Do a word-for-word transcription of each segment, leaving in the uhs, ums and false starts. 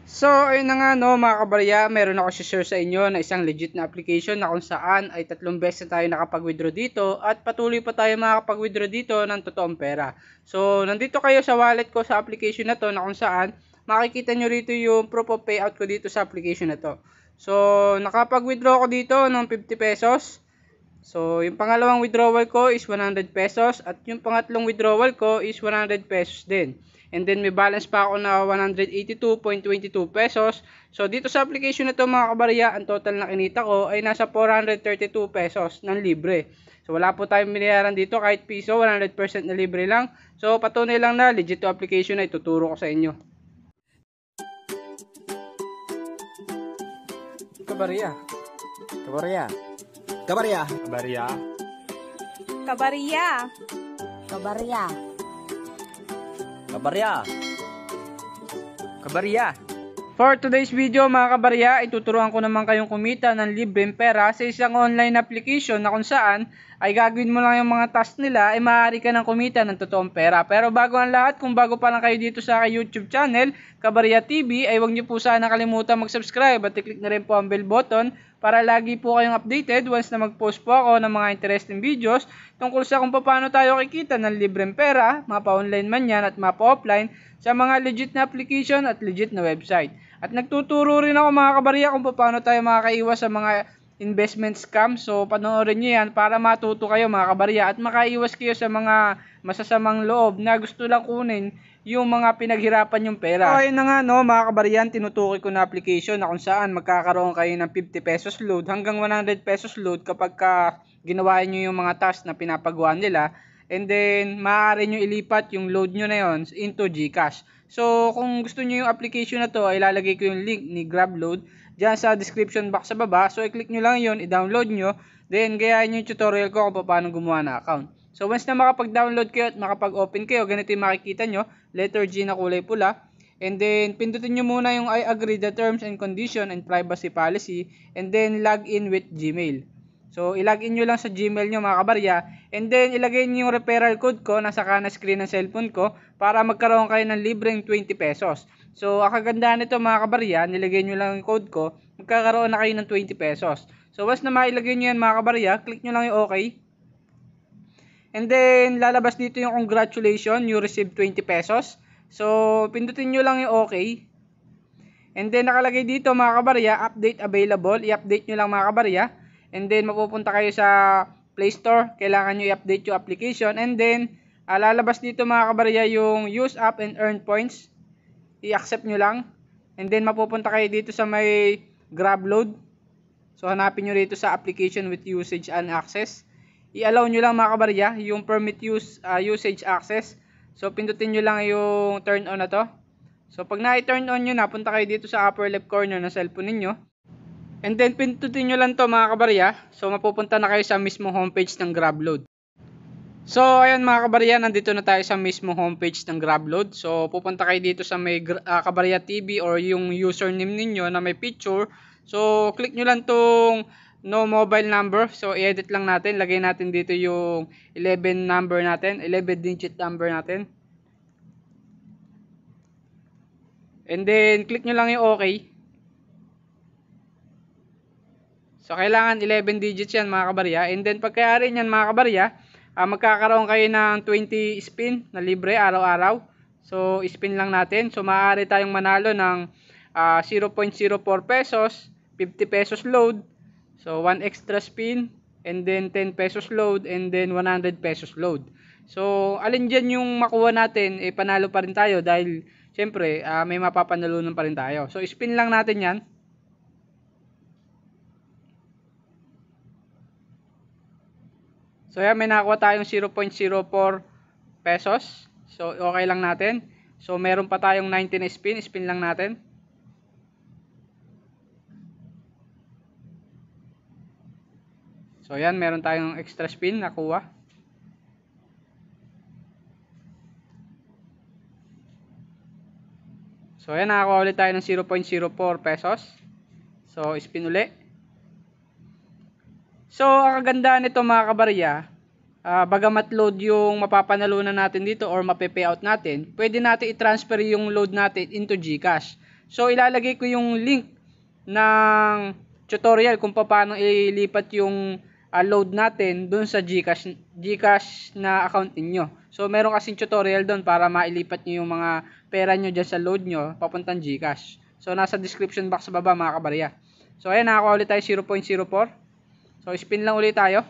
So, ayun na nga no mga kabarya, meron ako share sa inyo na isang legit na application na kung saan ay tatlong beses na tayo nakapag-withdraw dito at patuloy pa tayo makakapag-withdraw dito ng totoong pera. So, nandito kayo sa wallet ko sa application na to na kung saan makikita nyo rito yung proof of payout ko dito sa application na to. So, nakapag-withdraw ako dito ng fifty pesos. So, yung pangalawang withdrawal ko is one hundred pesos at yung pangatlong withdrawal ko is one hundred pesos din. And then may balance pa ako na one hundred eighty-two point two two pesos. So dito sa application na to mga kabarya, ang total na kinita ko ay nasa four hundred thirty-two pesos ng libre. So wala po tayong binayaran dito kahit piso, one hundred percent na libre lang. So patunay lang na legit to application na ituturo ko sa inyo. Ka-Barya. Ka-Barya. Ka-Barya. Ka-Barya. Ka-Barya. Ka-Barya. Ka-Barya. Ka-Barya. For today's video mga kabarya, ituturuan ko naman kayong kumita ng libreng pera sa isang online application na kung saan ay gagawin mo lang yung mga task nila ay maaari ka ng kumita ng totoong pera. Pero bago ang lahat, kung bago pa lang kayo dito sa YouTube channel, Ka-Barya T V, ay huwag niyo po sana kalimutan mag-subscribe at i-click na rin po ang bell button para lagi po kayong updated once na mag-post po ako ng mga interesting videos tungkol sa kung paano tayo kikita ng libreng pera, mapa-online man yan at mapa-offline, sa mga legit na application at legit na website. At nagtuturo rin ako mga kabarya kung paano tayo makakaiwas sa mga investment scam. So panoorin nyo yan para matuto kayo mga kabarya at makaiwas kayo sa mga masasamang loob na gusto lang kunin yung mga pinaghirapan yung pera. So ayun na nga no mga kabaryan, tinutukoy ko na application na kung saan magkakaroon kayo ng fifty pesos load hanggang one hundred pesos load kapag ka ginawa nyo yung mga task na pinapagawa nila. And then maaari nyo ilipat yung load nyo na yon into GCash. So kung gusto nyo yung application na to, ay ilalagay ko yung link ni GrabLoad dyan sa description box sa baba. So i-click nyo lang yon, i-download nyo, then gayahin nyo yung tutorial ko kung paano gumawa ng account. So once na makapag-download kayo at makapag-open kayo, ganito yung makikita nyo, letter G na kulay pula. And then pindutin nyo muna yung I agree the terms and condition and privacy policy, and then log in with Gmail. So ilagin nyo lang sa Gmail nyo mga kabarya, and then ilagay nyo yung referral code ko nasa kanan screen ng cellphone ko para magkaroon kayo ng libreng twenty pesos. So ang kagandahan nito mga kabarya, nilagay nyo lang yung code ko, magkakaroon na kayo ng twenty pesos. So once na mailagay nyo yan mga kabarya, click nyo lang yung OK. And then lalabas dito yung congratulations, you received twenty pesos. So pindutin nyo lang yung OK. And then nakalagay dito mga kabarya, update available, i-update nyo lang mga kabarya. And then mapupunta kayo sa Play Store, kailangan nyo i-update yung application. And then uh, lalabas dito mga kabarya yung use app and earn points, i-accept nyo lang. And then mapupunta kayo dito sa may GrabLoad. So hanapin nyo rito sa application with usage and access, i-allow nyo lang mga kabarya yung permit use uh, usage access. So pindutin nyo lang yung turn on na to. So pag na-turn on nyo na, punta kayo dito sa upper left corner ng cellphone ninyo. And then pindutin nyo lang to mga kabarya. So mapupunta na kayo sa mismo homepage ng GrabLoad. So ayan mga kabarya, nandito na tayo sa mismo homepage ng GrabLoad. So pupunta kayo dito sa may uh, Ka-Barya T V or yung username ninyo na may picture. So click nyo lang tong no mobile number. So i-edit lang natin, lagay natin dito yung eleven number natin, eleven digit number natin. And then click nyo lang yung OK. So kailangan eleven digits yan mga kabarya. And then pagkayari nyan mga kabarya, uh, magkakaroon kayo ng twenty spin na libre araw-araw. So spin lang natin. So maaari tayong manalo ng uh, zero point zero four pesos, fifty pesos load. So one extra spin, and then ten pesos load, and then one hundred pesos load. So alin dyan yung makuha natin, eh panalo pa rin tayo dahil syempre uh, may mapapanalunan pa rin tayo. So spin lang natin yan. So yan, may nakuha tayong zero point zero four pesos. So okay lang natin. So meron pa tayong nineteen spin, spin lang natin. So yan, meron tayong extra spin nakuha. So yan, nakakuha ulit tayo ng zero point zero four pesos. So spin ulit. So ang kagandahan nito mga kabarya, uh, bagamat load yung mapapanalunan natin dito or mape-payout natin, pwede natin i-transfer yung load natin into GCash. So ilalagay ko yung link ng tutorial kung paano ilipat yung uh, load natin dun sa GCash, GCash na account niyo. So meron kasing tutorial doon para mailipat niyo yung mga pera niyo dyan sa load niyo papuntang GCash. So nasa description box sa baba mga kabarya. So ayan, nakakuha ulit tayo zero point zero four. So spin lang ulit tayo.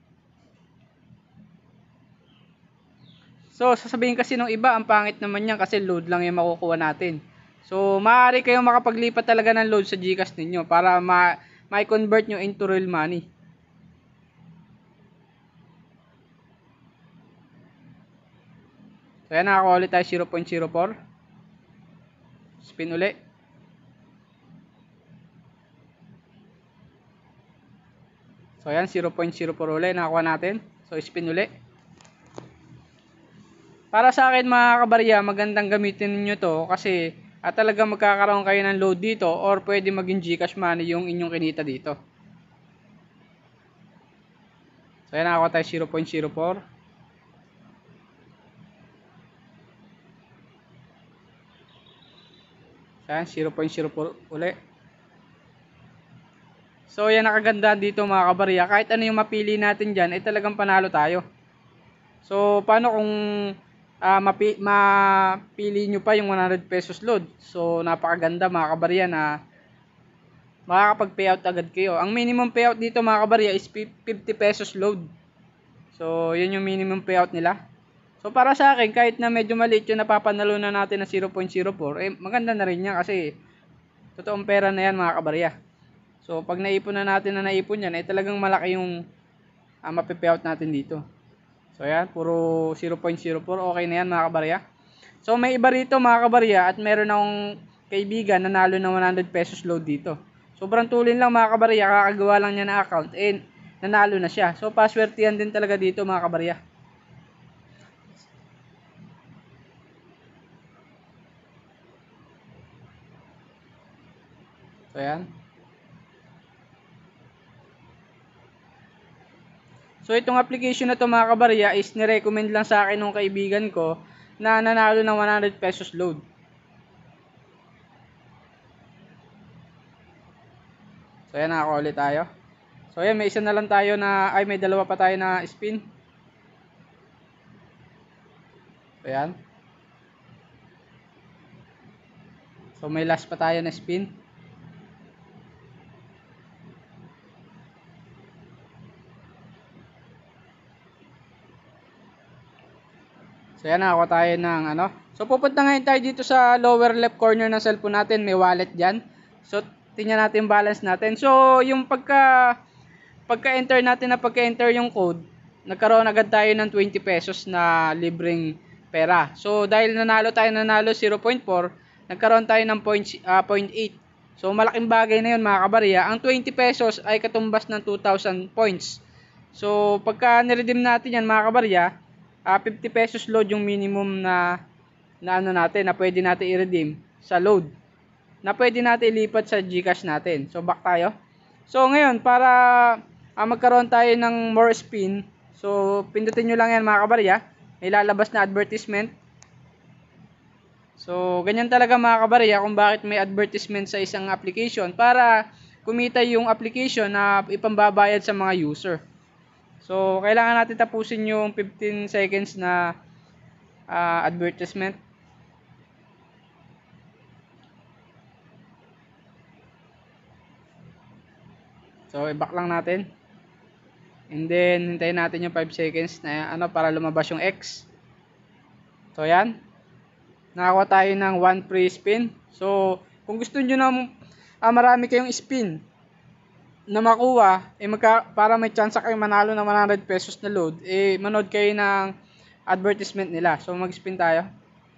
So sasabihin kasi ng iba, ang pangit naman yan kasi load lang yung makukuha natin. So maaari kayong makapaglipat talaga ng load sa GCash ninyo para ma ma-convert nyo into real money. So ayan, nakakuha ulit tayo zero point zero four. Spin ulit. So ayan, zero point zero four ulit nakakuha natin. So spin ulit. Para sa akin mga kabarya, magandang gamitin niyo to kasi at talaga magkakaroon kayo ng load dito or pwede maging GCash money yung inyong kinita dito. So ayan, nakakuha tayo zero point zero four. Ayan, zero point zero four ulit. So yan nakaganda dito mga kabarya, kahit ano yung mapili natin dyan ay talagang panalo tayo. So paano kung uh, mapi mapili nyo pa yung one hundred pesos load? So napakaganda mga kabarya na makakapag payout agad kayo. Ang minimum payout dito mga kabarya is fifty pesos load. So yun yung minimum payout nila. So para sa akin, kahit na medyo maliit yung napapanalo na natin na zero point zero four, eh maganda na rin yan kasi totoong pera na yan mga kabarya. So pag naipon na natin na naipon yan, eh talagang malaki yung uh, mapipayout natin dito. So ayan, puro zero point zero four, okay na yan mga kabarya. So may iba rito mga kabarya at meron akong kaibigan na nalo ng one hundred pesos load dito. Sobrang tulin lang mga kabarya, kakagawa lang niya na account, eh nanalo na siya. So paswertihan din talaga dito mga kabarya. So ayan. So itong application na to mga kabarya is nirecommend lang sa akin ng kaibigan ko na nanalo ng one hundred pesos load. So ayan, nakakuha ulit tayo. So ayan, may isa na lang tayo na, ay may dalawa pa tayo na spin. So ayan. So may last pa tayo na spin. So yan, nakakuha tayo ng ano. So pupunta ngayon tayo dito sa lower left corner ng cellphone natin, may wallet diyan. So tingnan natin yung balance natin. So yung pagka pagka-enter natin na pagka-enter yung code, nagkaroon agad tayo ng twenty pesos na libreng pera. So dahil nanalo tayo, nanalo zero point four, nagkaroon tayo ng zero point eight. So malaking bagay na yun mga kabarya. Ang twenty pesos ay katumbas ng two thousand points. So pagka niredeem natin yan mga kabarya, Uh, fifty pesos load yung minimum na na ano natin, na pwede natin i-redeem sa load, na pwede natin ilipat sa GCash natin. So back tayo. So ngayon, para uh, magkaroon tayo ng more spin, so pindutin nyo lang yan mga kabarya, may lalabas na advertisement. So ganyan talaga mga kabarya kung bakit may advertisement sa isang application, para kumita yung application na ipambabayad sa mga user. So, kailangan natin tapusin yung fifteen seconds na uh, advertisement. So, i-back lang natin. And then, hintayin natin yung five seconds na ano para lumabas yung X. So, yan. Nakakuha tayo ng one free spin. So, kung gusto nyo na uh, marami kayong spin na makuha, eh magka, para may chance kayo manalo ng one hundred pesos na load, eh manood kayo ng advertisement nila. So mag-spin tayo.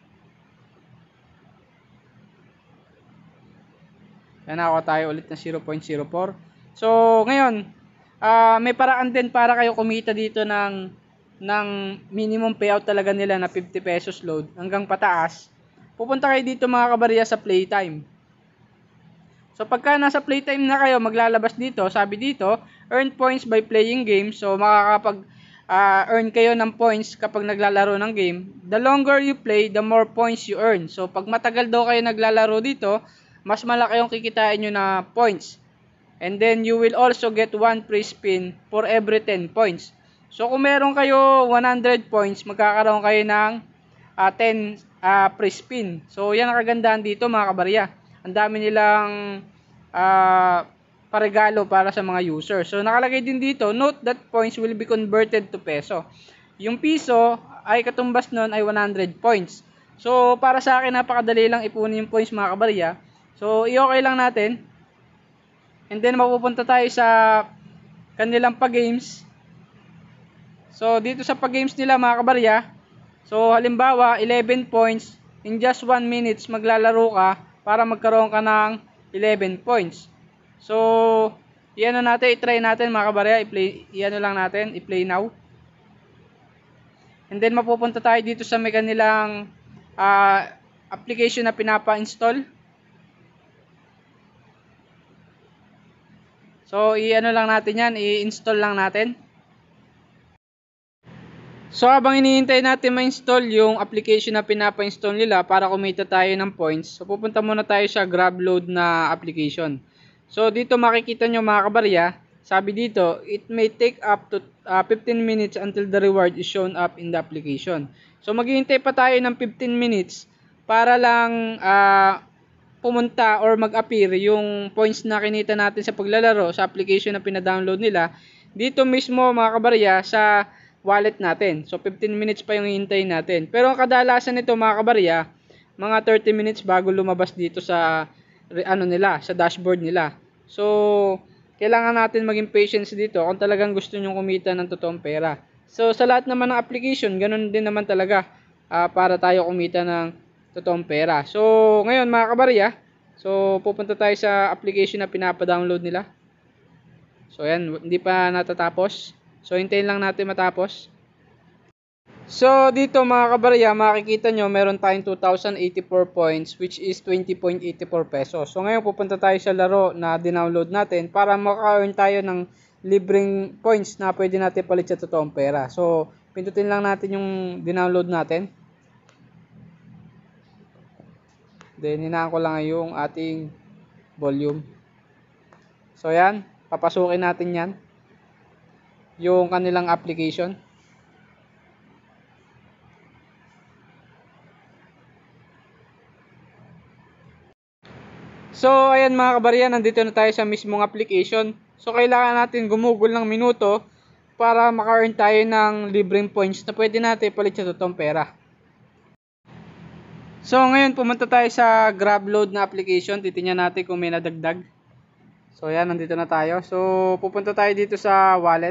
Yan, nakakuha tayo ulit na zero point zero four. So ngayon, uh, may paraan din para kayo kumita dito ng ng minimum payout talaga nila na fifty pesos load hanggang pataas. Pupunta kayo dito mga kabarya sa playtime. So pagka nasa playtime na kayo, maglalabas dito, sabi dito, earn points by playing games. So makakapag uh, earn kayo ng points kapag naglalaro ng game. The longer you play, the more points you earn. So pag matagal daw kayo naglalaro dito, mas malaki yung kikitain nyo na points. And then you will also get one free spin for every ten points. So kung meron kayo one hundred points, magkakaroon kayo ng uh, ten uh, free spin. So yan ang kagandahan dito mga kabarya. Ang dami nilang uh, paregalo para sa mga user. So nakalagay din dito, note that points will be converted to peso. Yung piso ay katumbas nun ay one hundred points. So para sa akin napakadali lang ipunin yung points mga kabarya. So i-okay lang natin. And then mapupunta tayo sa kanilang pa-games. So dito sa pa-games nila mga kabarya, so halimbawa eleven points, in just one minutes maglalaro ka para magkaroon ka ng eleven points. So iyan na natin, i-try natin mga kabarya, i-play, iyan lang natin, i-play now. And then mapupunta tayo dito sa may kanilang uh, application na pinapa-install. So i-ano lang natin yan, i-install lang natin. So habang iniintay natin ma-install yung application na pinapa-install nila para kumita tayo ng points, so pupunta muna tayo sa GrabLoad na application. So dito makikita nyo mga kabarya, sabi dito, it may take up to uh, fifteen minutes until the reward is shown up in the application. So maghihintay pa tayo ng fifteen minutes para lang uh, pumunta or mag-appear yung points na kinita natin sa paglalaro sa application na pina-download nila. Dito mismo mga kabarya sa wallet natin. So fifteen minutes pa yung hihintayin natin. Pero ang kadalasan nito mga kabarya, mga thirty minutes bago lumabas dito sa ano nila, sa dashboard nila. So kailangan natin maging patience dito kung talagang gusto nyo kumita ng totoong pera. So sa lahat naman ng application, ganun din naman talaga uh, para tayo kumita ng totoong pera. So ngayon mga kabarya, so pupunta tayo sa application na pinapa-download nila. So yan, hindi pa natatapos. So hintayin lang natin matapos. So dito mga kabarya, makikita nyo meron tayong two thousand eighty-four points which is twenty point eight four pesos. So ngayon pupunta tayo sa laro na dinownload natin para maka-earn tayo ng libreng points na pwede natin palit sa totoong pera. So pindutin lang natin yung dinownload natin. Then hinaan ko lang yung ating volume. So yan, papasukin natin yan, yung kanilang application. So ayan mga kabarya, nandito na tayo sa mismong application. So kailangan natin gumugol ng minuto para maka-earn tayo ng libreng points na pwede natin palit sa totoong pera. So ngayon pumunta tayo sa GrabLoad na application. Titingnan natin kung may nadagdag. So ayan, nandito na tayo. So pupunta tayo dito sa wallet.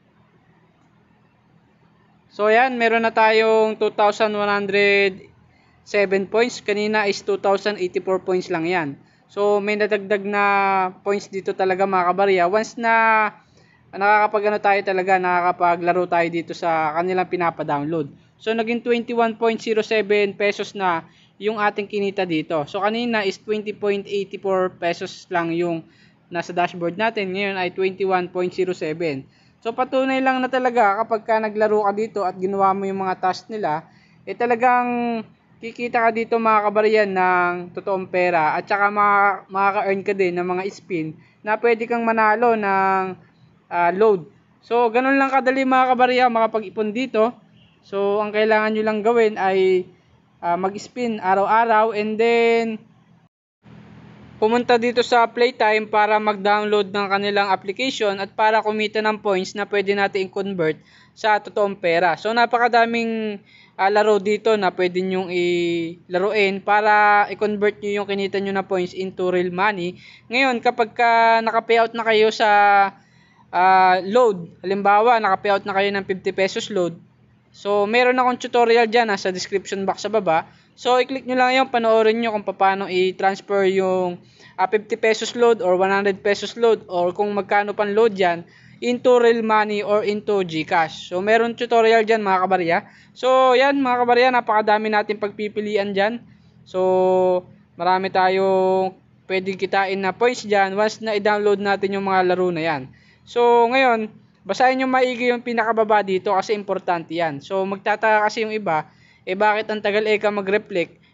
So ayan, meron na tayong two thousand one hundred seven points. Kanina is two thousand eighty-four points lang yan. So may nadagdag na points dito talaga mga kabarya. Once na nakakapag ano tayo talaga, nakakapaglaro tayo dito sa kanilang pinapa-download. So naging twenty-one point zero seven pesos na yung ating kinita dito. So kanina is twenty point eight four pesos lang yung nasa dashboard natin. Ngayon ay twenty-one point zero seven. So patunay lang na talaga kapag ka naglaro ka dito at ginawa mo yung mga task nila, eh talagang kikita ka dito mga kabaryan ng totoong pera at saka makaka-earn ka din ng mga spin na pwede kang manalo ng uh, load. So ganun lang kadali mga kabarya makapag-ipon dito. So ang kailangan nyo lang gawin ay uh, mag-spin araw-araw and then pumunta dito sa Playtime para mag-download ng kanilang application at para kumita ng points na pwede natin i-convert sa totoong pera. So napakadaming uh, laro dito na pwede nyong ilaruin para i-convert nyo yung kinita nyo na points into real money. Ngayon kapag ka naka-payout na kayo sa uh, load, halimbawa naka-payout na kayo ng fifty pesos load, so meron akong tutorial dyan sa description box sa baba. So i-click nyo lang yung panoorin nyo kung paano i-transfer yung uh, fifty pesos load or one hundred pesos load or kung magkano pang load dyan into real money or into GCash. So meron tutorial dyan mga kabarya. So yan mga kabarya, napakadami natin pagpipilian dyan. So marami tayong pwedeng kitain na points dyan once na i-download natin yung mga laro na yan. So ngayon, basahin nyo maigi yung pinakababa dito kasi importante yan. So magtataka kasi yung iba, eh bakit ang tagal eka mag-reflect?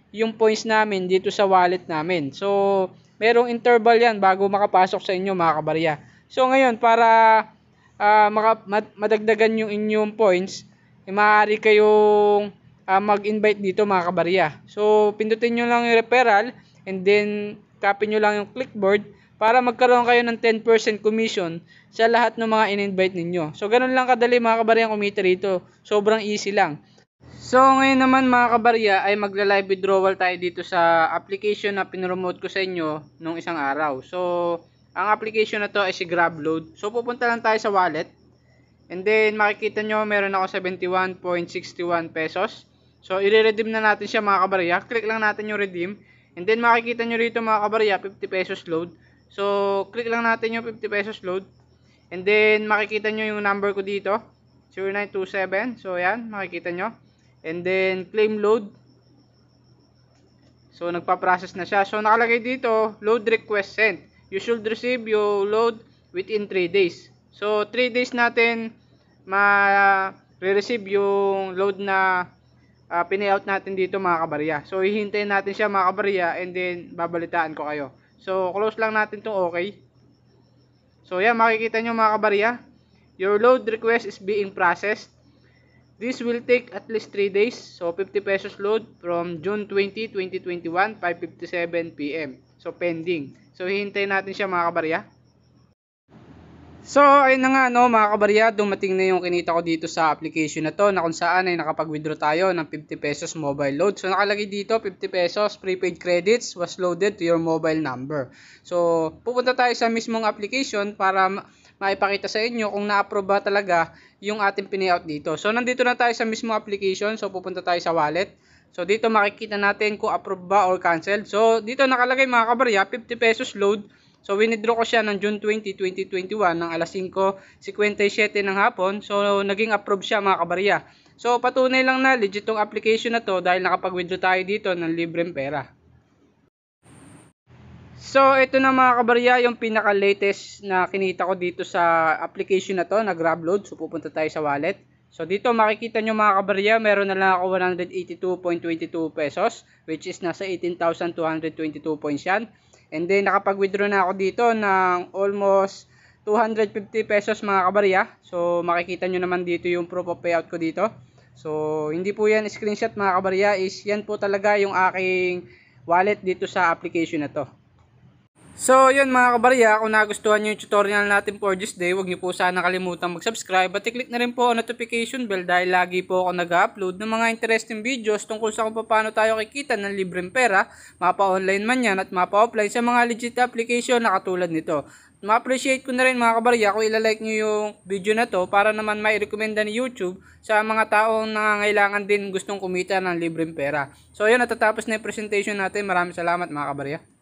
yung points namin dito sa wallet namin. So, merong interval yan bago makapasok sa inyo mga kabarya. So, ngayon, para uh, maka, madagdagan yung inyong points, eh, maaari kayong uh, mag-invite dito mga kabarya. So, pindutin nyo lang yung referral and then copy nyo lang yung clipboard para magkaroon kayo ng ten percent commission sa lahat ng mga in-invite ninyo. So, ganun lang kadali mga kabarya kumita rito. Sobrang easy lang. So, ngayon naman mga kabarya ay magla-live withdrawal tayo dito sa application na pinromote ko sa inyo nung isang araw. So, ang application na to ay si GrabLoad. So, pupunta lang tayo sa wallet. And then, makikita nyo meron ako seventy-one point six one pesos. So, i-redeem na natin siya mga kabarya. Click lang natin yung redeem. And then, makikita nyo rito mga kabarya, fifty pesos load. So, click lang natin yung fifty pesos load. And then, makikita nyo yung number ko dito. zero nine two seven. So, yan. Makikita nyo. And then, claim load. So, nagpa-process na siya. So, nakalagay dito, load request sent. You should receive your load within three days. So, three days natin ma-receive yung load na uh, pinayout natin dito mga kabarya. So, hihintayin natin siya mga kabarya and then babalitaan ko kayo. So, close lang natin itong okay. So, yan, makikita nyo mga kabarya. Your load request is being processed. This will take at least three days. So, fifty pesos load from June twentieth, twenty twenty-one, five fifty-seven p m So, pending. So, hihintayin natin siya mga kabarya. So, ayun na nga no mga kabarya, dumating na yung kinita ko dito sa application na to na kung saan ay nakapag-withdraw tayo ng fifty pesos mobile load. So, nakalagay dito fifty pesos prepaid credits was loaded to your mobile number. So, pupunta tayo sa mismong application para maipakita sa inyo kung na-approve ba talaga yung ating pinayout dito. So, nandito na tayo sa mismong application. So, pupunta tayo sa wallet. So, dito makikita natin kung approve ba or cancelled. So, dito nakalagay mga kabarya, fifty pesos load. So, winidraw ko siya ng June twentieth, twenty twenty-one ng alas singko singkwenta y siyete ng hapon. So, naging approve siya mga kabarya. So, patunay lang na legit tong application na to dahil nakapag-withdraw tayo dito ng libreng pera. So, ito na mga kabarya yung pinaka-latest na kinita ko dito sa application na to na GrabLoad. So, pupunta tayo sa wallet. So, dito makikita nyo mga kabarya, meron na lang ako one hundred eighty-two point two two pesos which is nasa eighteen thousand two hundred twenty-two points yan. And then, nakapag-withdraw na ako dito ng almost two hundred fifty pesos mga kabarya. So, makikita nyo naman dito yung proof of payout ko dito. So, hindi po yan screenshot mga kabarya, is yan po talaga yung aking wallet dito sa application na to. So, yun mga kabarya, kung nagustuhan nyo yung tutorial natin for this day, huwag nyo po sana kalimutan mag-subscribe at i-click na rin po ang notification bell dahil lagi po ako nag-upload ng mga interesting videos tungkol sa kung paano tayo kikita ng libreng pera, mapa-online man yan at mapa-offline sa mga legit application na katulad nito. Ma-appreciate ko na rin mga kabarya kung ilalike nyo yung video na to para naman mai-recommenda ni YouTube sa mga taong nangangailangan din gustong kumita ng libreng pera. So, yun, natatapos na yung presentation natin. Maraming salamat mga kabarya.